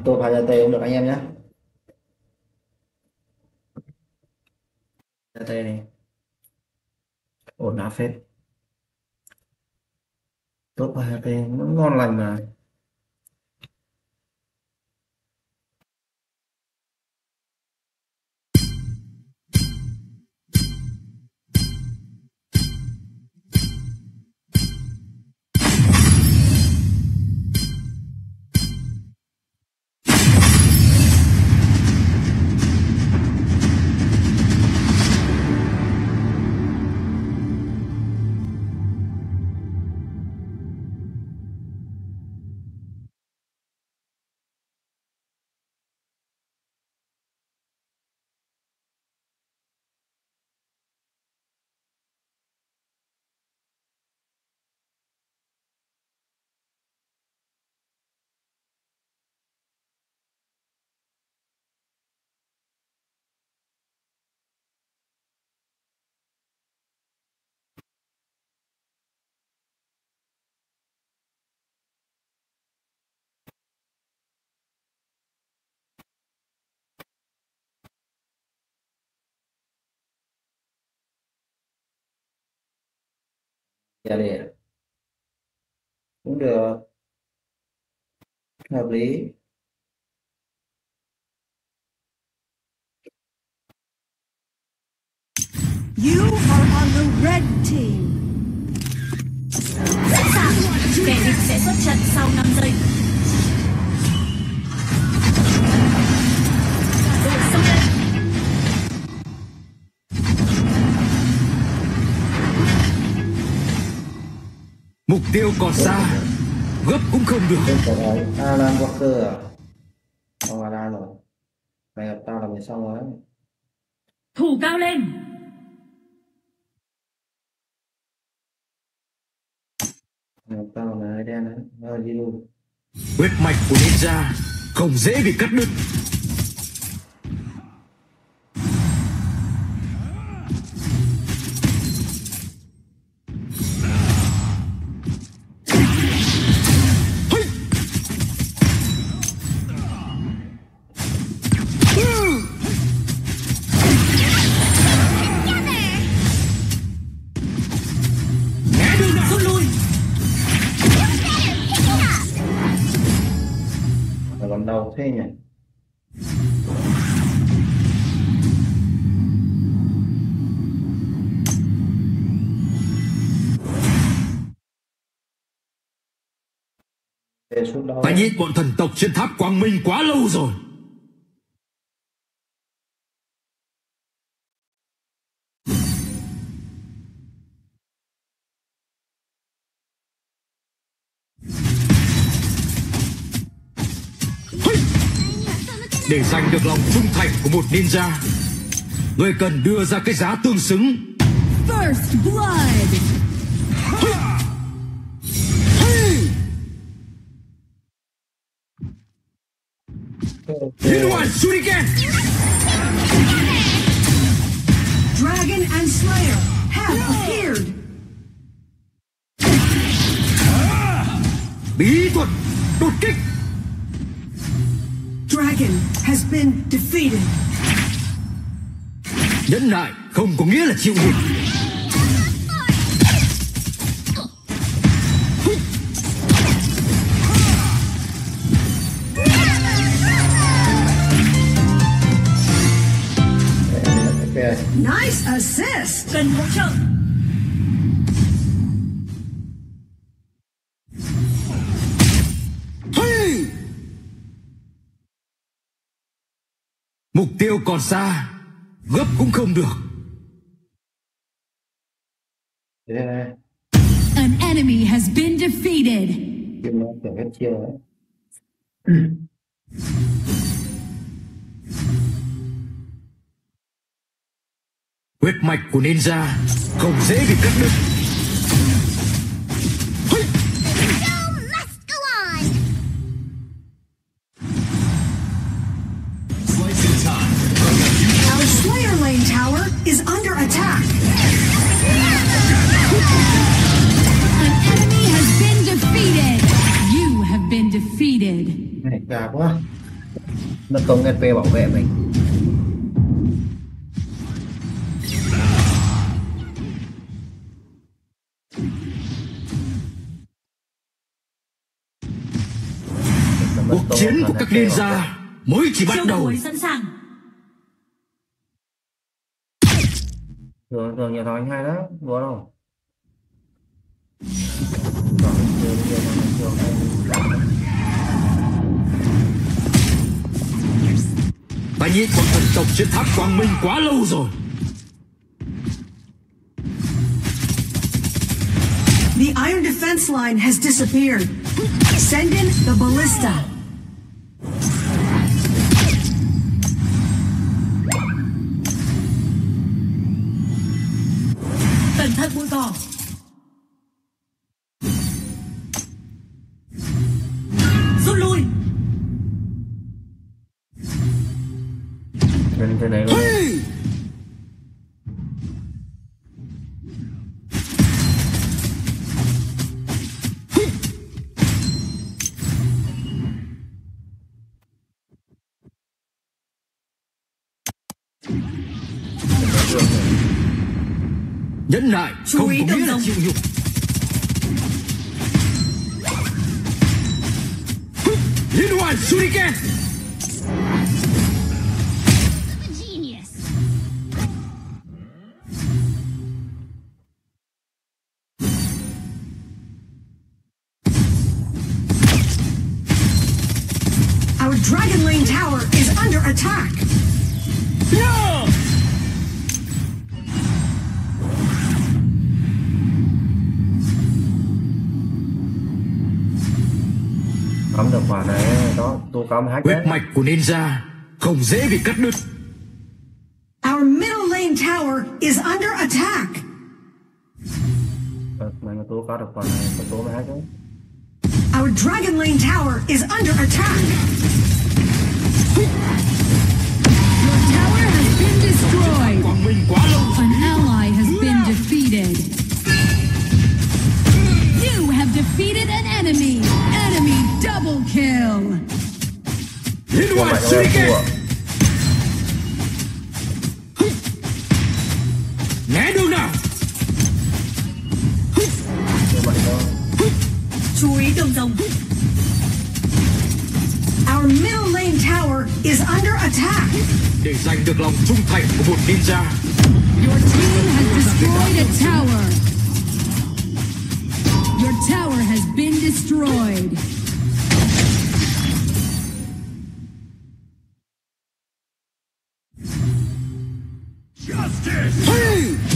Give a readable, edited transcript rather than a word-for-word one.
Tôi phá ra tê cũng được anh em nhé. Ra tê này ổn áp phết. Tốt phá ra tê nó ngon lành mà. Ra đây cũng được, hợp lý. You are on the red team. Sẵn sàng, kẻ địch sẽ xuất trận sau 5 giây. Đội xông lên. Mục tiêu còn xa, gấp cũng không được. Alan Walker à? Không Alan rồi. Mày gặp tao là mày xong rồi đấy. Thủ cao lên. Mày gặp tao là đen đấy. Rồi đi luôn. Huyết mạch của ninja không dễ bị cắt đứt. Còn đâu thế nhỉ? Ta nhịn bọn thần tộc trên tháp Quang Minh quá lâu rồi. Để giành được lòng trung thành của một ninja, người cần đưa ra cái giá tương xứng. First blood. Liên hoàn Shuriken. Dragon and Slayer have appeared. Bí thuật đột kích. Dragon has been defeated. Nhẫn nại không có nghĩa là chịu nhục. Nice assist. Cần hỗ trợ. Mục tiêu còn xa, gấp cũng không được. An enemy has been defeated. Kiếm nó kiểu hết chiêu đấy. Huyết mạch của ninja không dễ bị cắt đứt. Our Slayer lane tower is under attack. An enemy has been defeated. You have been defeated. Này gà quá. Nó công HP bảo vệ mình. Cuộc chiến của các ninja mới chỉ bắt Siêu đầu. đuổi sẵn sàng. Thường nhà thằng anh hay đó, vừa đâu. Ta nhịn bọn thần tộc trên tháp Quang Minh quá lâu rồi. The iron defense line has disappeared. Send in the ballista. Cẩn thận bụi cỏ. Rút lui. Trên này luôn. Nhẫn nại Chú không ý có đường nghĩa là rồng. chịu nhục. Liên hoàn Shuriken. Our Dragon Lane tower is under attack. Cắm được quả này đó, tôi cắm hack Huyết đấy. mạch của ninja không dễ bị cắt đứt. Our middle lane tower is under attack. Mày mà tôi phá được quả này, tôi mới hack đấy. Our Dragon Lane tower is under attack. Your tower has been destroyed. Quang Minh quá lâu. An ally has been defeated. You have defeated an enemy. Enemy double kill. Liên Thua hoàn mạnh rồi, Shuriken. thua. Né đường nào. Thua mạnh thôi. Chú ý đường rồng. Our middle lane tower is under attack. Để giành được lòng trung thành của một ninja, Your team has destroyed a tower. Your tower has been destroyed. Justice!